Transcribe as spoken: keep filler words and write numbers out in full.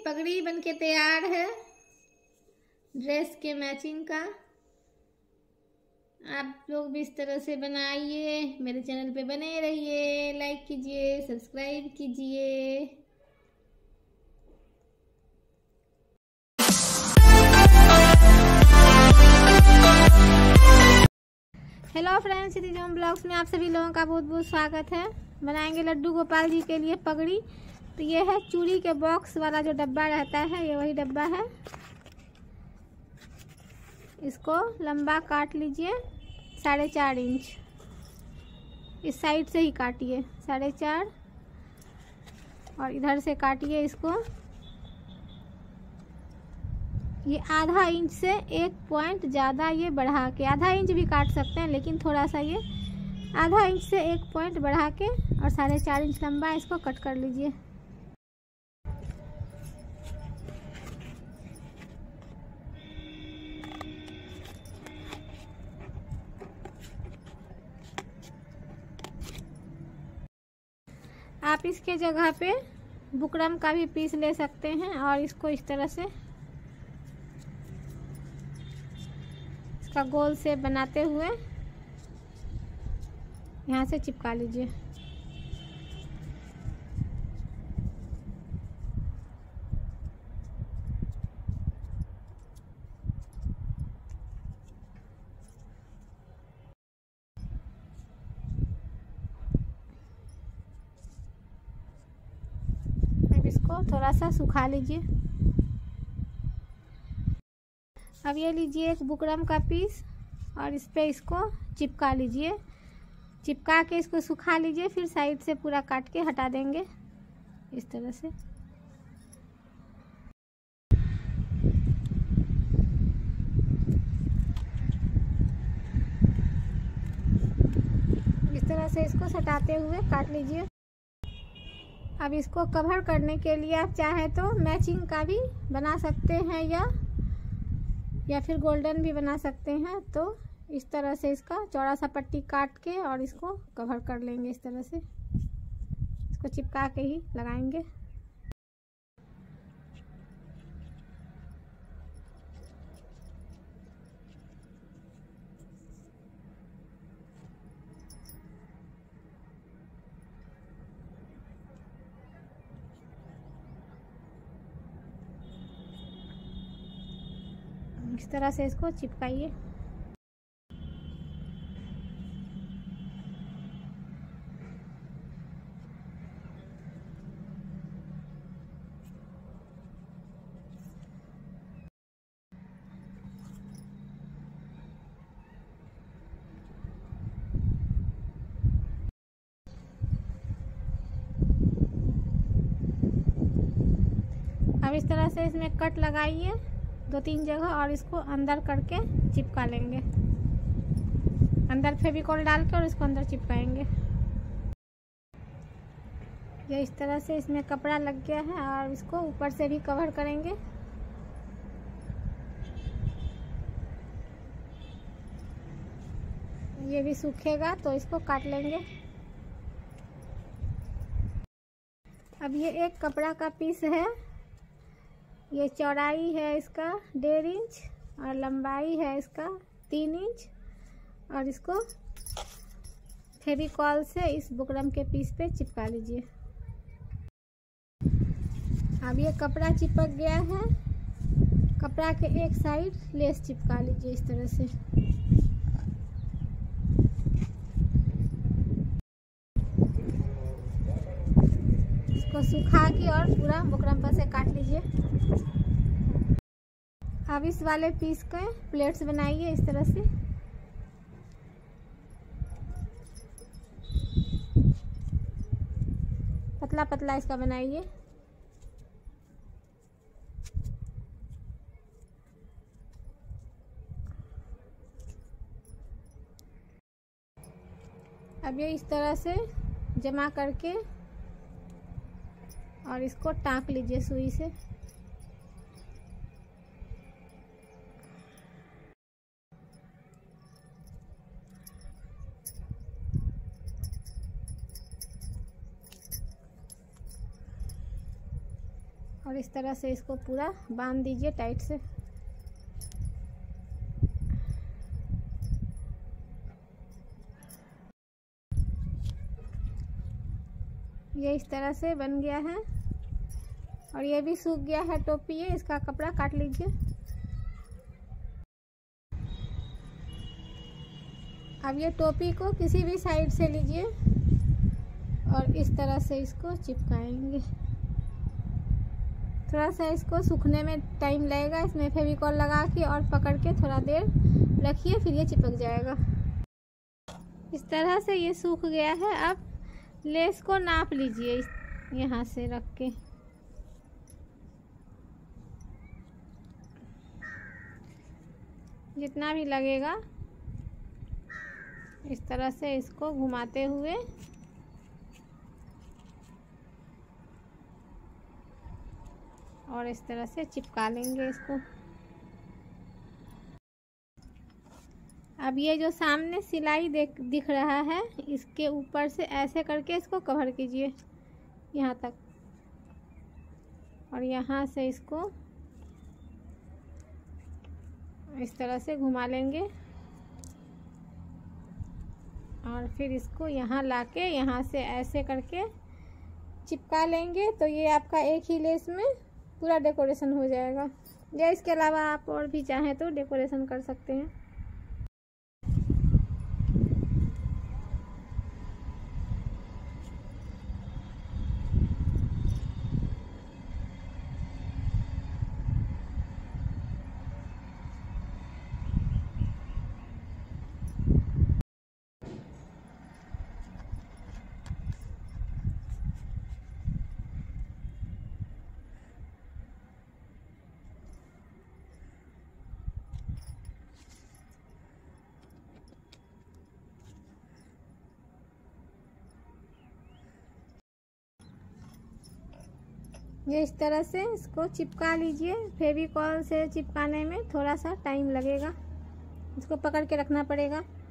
पगड़ी बनके तैयार है ड्रेस के मैचिंग का। आप लोग भी इस तरह से बनाइए, मेरे चैनल पे बने रहिए, लाइक कीजिए, सब्सक्राइब कीजिए। हेलो फ्रेंड्स, सिटीजन ब्लॉग्स में आप सभी लोगों का बहुत बहुत स्वागत है। बनाएंगे लड्डू गोपाल जी के लिए पगड़ी। तो ये है चूड़ी के बॉक्स वाला जो डब्बा रहता है, ये वही डब्बा है। इसको लंबा काट लीजिए साढ़े चार इंच, इस साइड से ही काटिए साढ़े चार, और इधर से काटिए इसको ये आधा इंच से एक पॉइंट ज़्यादा ये बढ़ा के, आधा इंच भी काट सकते हैं लेकिन थोड़ा सा ये आधा इंच से एक पॉइंट बढ़ा के और साढ़े चार इंच लंबा इसको कट कर लीजिए। आप इसके जगह पे बुकरम का भी पीस ले सकते हैं और इसको इस तरह से इसका गोल शेप बनाते हुए यहाँ से चिपका लीजिए। अब इसको थोड़ा सा सुखा लीजिए। अब ये लीजिए एक बुकरम का पीस और इस पे इसको चिपका लीजिए। चिपका के इसको सुखा लीजिए, फिर साइड से पूरा काट के हटा देंगे इस तरह से। इस तरह से इसको सटाते हुए काट लीजिए। अब इसको कवर करने के लिए आप चाहे तो मैचिंग का भी बना सकते हैं या या फिर गोल्डन भी बना सकते हैं। तो इस तरह से इसका चौड़ा सा पट्टी काट के और इसको कवर कर लेंगे। इस तरह से इसको चिपका के ही लगाएंगे। इस तरह से इसको चिपकाइए। अब इस तरह से इसमें कट लगाइए दो तीन जगह और इसको अंदर करके चिपका लेंगे। अंदर फेविकॉल डाल के और इसको अंदर चिपकाएंगे। ये इस तरह से इसमें कपड़ा लग गया है और इसको ऊपर से भी कवर करेंगे। ये भी सूखेगा तो इसको काट लेंगे। अब ये एक कपड़ा का पीस है। ये चौड़ाई है इसका डेढ़ इंच और लंबाई है इसका तीन इंच, और इसको फेविकॉल से इस बुकरम के पीस पे चिपका लीजिए। अब ये कपड़ा चिपक गया है। कपड़ा के एक साइड लेस चिपका लीजिए इस तरह से। इसको सुखा के और पूरा बुकरम पर से काट लीजिए। अब इस वाले पीस के प्लेट्स बनाइए इस तरह से। पतला पतला इसका बनाइए। अब ये इस तरह से जमा करके और इसको टाँक लीजिए सुई से। और इस तरह से इसको पूरा बांध दीजिए टाइट से। ये इस तरह से बन गया है और ये भी सूख गया है टोपी। ये इसका कपड़ा काट लीजिए। अब ये टोपी को किसी भी साइड से लीजिए और इस तरह से इसको चिपकाएंगे। थोड़ा सा इसको सूखने में टाइम लगेगा। इसमें फेविकॉल लगा के और पकड़ के थोड़ा देर रखिए, फिर ये चिपक जाएगा। इस तरह से ये सूख गया है। अब लेस को नाप लीजिए यहाँ से रख के। जितना भी लगेगा इस तरह से इसको घुमाते हुए और इस तरह से चिपका लेंगे इसको। अब ये जो सामने सिलाई देख दिख रहा है, इसके ऊपर से ऐसे करके इसको कवर कीजिए यहाँ तक और यहाँ से इसको इस तरह से घुमा लेंगे और फिर इसको यहाँ लाके यहाँ से ऐसे करके चिपका लेंगे। तो ये आपका एक ही लेस में पूरा डेकोरेशन हो जाएगा। या इसके अलावा आप और भी चाहें तो डेकोरेशन कर सकते हैं। ये इस तरह से इसको चिपका लीजिए। फेविकॉल से चिपकाने में थोड़ा सा टाइम लगेगा, इसको पकड़ के रखना पड़ेगा।